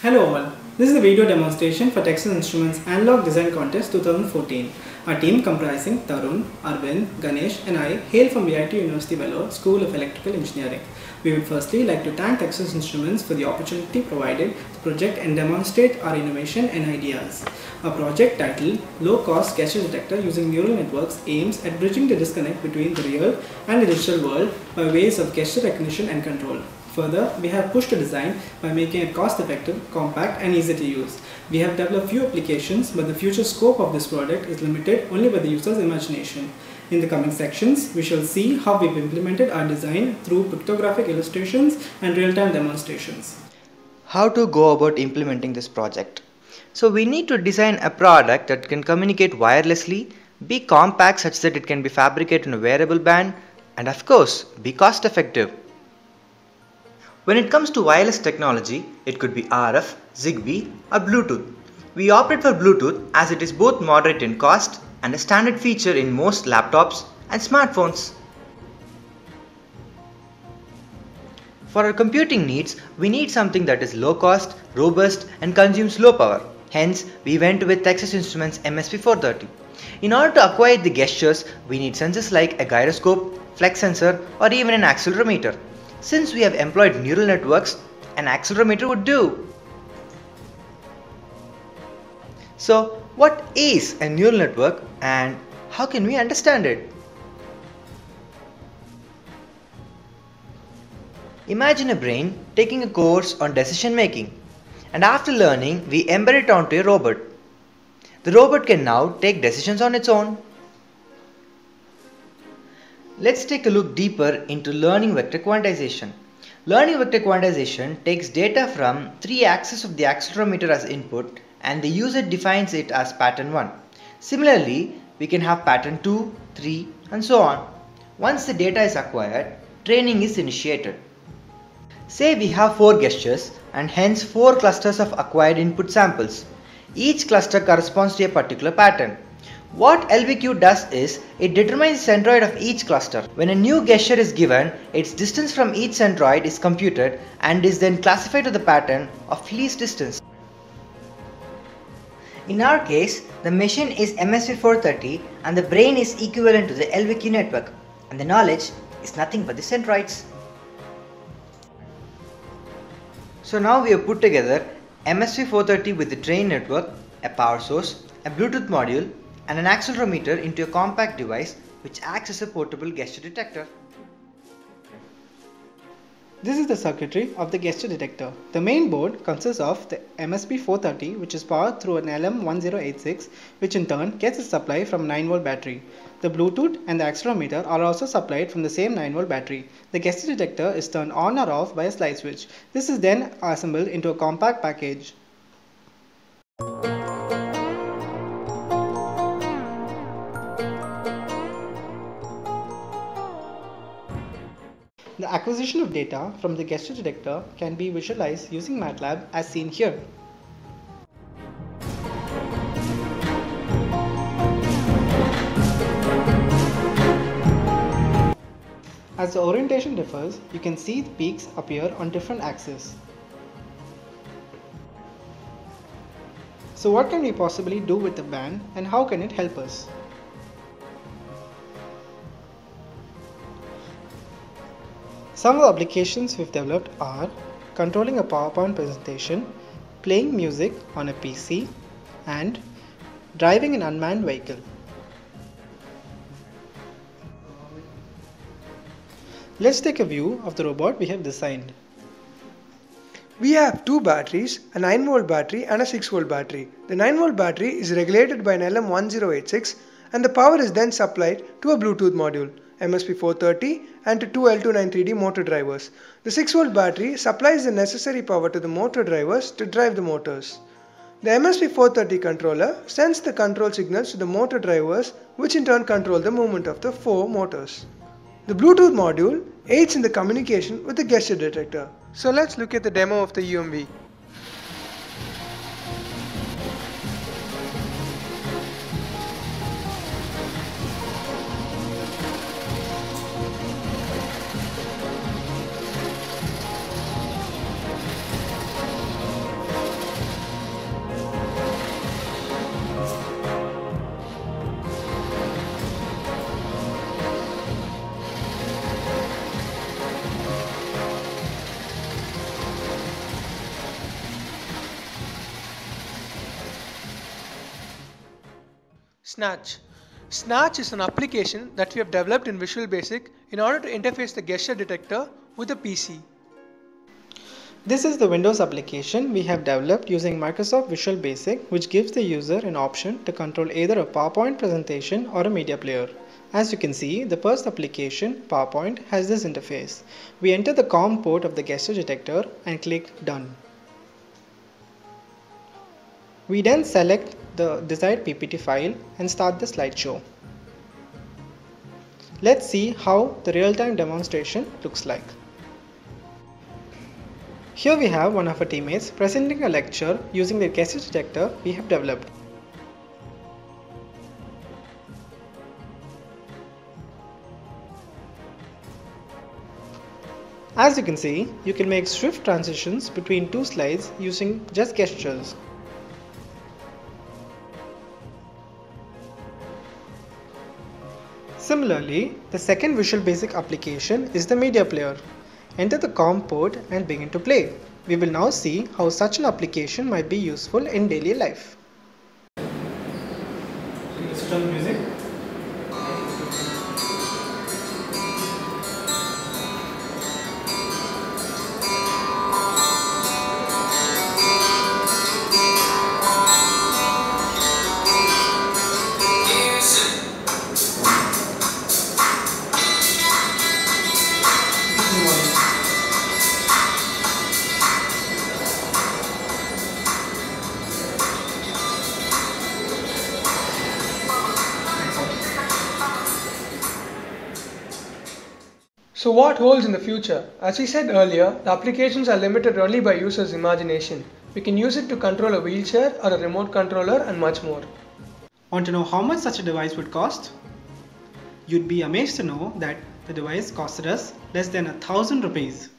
Hello all, this is a video demonstration for Texas Instruments Analog Design Contest 2014. Our team comprising Tarun, Arvind, Ganesh and I hail from VIT University Vellore School of Electrical Engineering. We would firstly like to thank Texas Instruments for the opportunity provided to project and demonstrate our innovation and ideas. Our project titled Low Cost Gesture Detector using Neural Networks aims at bridging the disconnect between the real and the digital world by ways of gesture recognition and control. Further, we have pushed the design by making it cost-effective, compact and easy to use. We have developed few applications, but the future scope of this product is limited only by the user's imagination. In the coming sections, we shall see how we've implemented our design through pictographic illustrations and real-time demonstrations. How to go about implementing this project? So we need to design a product that can communicate wirelessly, be compact such that it can be fabricated in a wearable band, and of course, be cost-effective. When it comes to wireless technology, it could be RF, Zigbee or Bluetooth. We opted for Bluetooth as it is both moderate in cost and a standard feature in most laptops and smartphones. For our computing needs, we need something that is low cost, robust and consumes low power. Hence, we went with Texas Instruments MSP430. In order to acquire the gestures, we need sensors like a gyroscope, flex sensor or even an accelerometer. Since we have employed neural networks, an accelerometer would do. So, what is a neural network and how can we understand it? Imagine a brain taking a course on decision making, and after learning, we embed it onto a robot. The robot can now take decisions on its own. Let's take a look deeper into learning vector quantization. Learning vector quantization takes data from three axes of the accelerometer as input and the user defines it as pattern 1. Similarly, we can have pattern 2, 3 and so on. Once the data is acquired, training is initiated. Say we have 4 gestures and hence 4 clusters of acquired input samples. Each cluster corresponds to a particular pattern. What LVQ does is, it determines the centroid of each cluster. When a new gesture is given, its distance from each centroid is computed and is then classified to the pattern of least distance. In our case, the machine is MSP430 and the brain is equivalent to the LVQ network and the knowledge is nothing but the centroids. So now we have put together MSP430 with the train network, a power source, a Bluetooth module and an accelerometer into a compact device which acts as a portable gesture detector. This is the circuitry of the gesture detector. The main board consists of the MSP430, which is powered through an LM1086, which in turn gets its supply from a 9V battery. The Bluetooth and the accelerometer are also supplied from the same 9V battery. The gesture detector is turned on or off by a slide switch. This is then assembled into a compact package. The acquisition of data from the gesture detector can be visualized using MATLAB as seen here. As the orientation differs, you can see the peaks appear on different axes. So what can we possibly do with the band and how can it help us? Some of the applications we've developed are controlling a PowerPoint presentation, playing music on a PC, and driving an unmanned vehicle. Let's take a view of the robot we have designed. We have 2 batteries, a 9V battery and a 6V battery. The 9V battery is regulated by an LM1086 and the power is then supplied to a Bluetooth module, MSP430 and to 2 L293D motor drivers. The 6V battery supplies the necessary power to the motor drivers to drive the motors. The MSP430 controller sends the control signals to the motor drivers, which in turn control the movement of the 4 motors. The Bluetooth module aids in the communication with the gesture detector. So let's look at the demo of the UMV. Snatch. Snatch is an application that we have developed in Visual Basic in order to interface the gesture detector with a PC. This is the Windows application we have developed using Microsoft Visual Basic, which gives the user an option to control either a PowerPoint presentation or a media player. As you can see, the first application, PowerPoint, has this interface. We enter the COM port of the gesture detector and click Done. We then select the desired PPT file and start the slideshow. Let's see how the real-time demonstration looks like. Here we have one of our teammates presenting a lecture using the gesture detector we have developed. As you can see, you can make swift transitions between two slides using just gestures. Similarly, the second Visual Basic application is the media player. Enter the COM port and begin to play. We will now see how such an application might be useful in daily life. Switch on music. So what holds in the future? As we said earlier, the applications are limited only by users' imagination. We can use it to control a wheelchair or a remote controller and much more. Want to know how much such a device would cost? You'd be amazed to know that the device costed us less than 1,000 rupees.